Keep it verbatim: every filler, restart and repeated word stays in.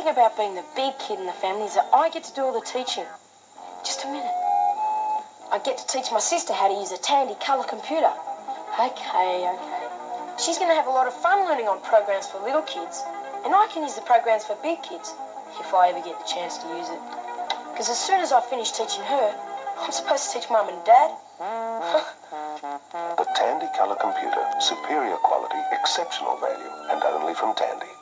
thing about being the big kid in the family is that I get to do all the teaching. Just a minute. I get to teach my sister how to use a Tandy colour computer. Okay, okay. She's going to have a lot of fun learning on programs for little kids, and I can use the programs for big kids, if I ever get the chance to use it. Because as soon as I finish teaching her, I'm supposed to teach Mum and Dad. The Tandy colour computer. Superior quality, exceptional value, and only from Tandy.